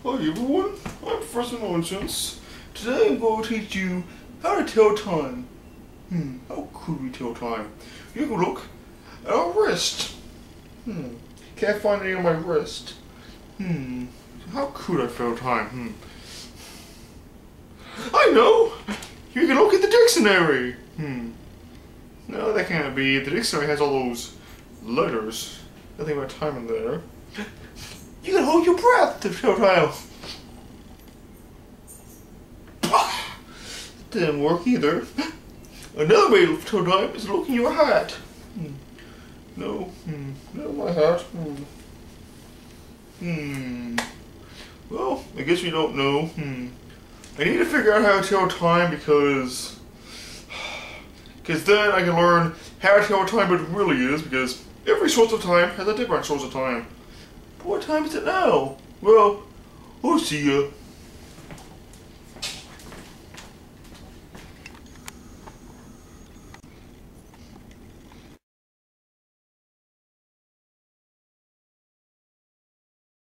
Hi everyone, I'm Professor Nonsense. Today I'm going to teach you how to tell time. How could we tell time? You can look at our wrist. Can't find any on my wrist. How could I tell time? I know! You can look at the dictionary. No, that can't be. The dictionary has all those letters. Nothing about time in there. You can hold your breath to tell time. Didn't work either. Another way to tell time is look in your hat. No, not my hat. Well, I guess you don't know. I need to figure out how to tell time because then I can learn how to tell what time it really is, because every source of time has a different source of time. But what time is it now? Well, I'll see ya.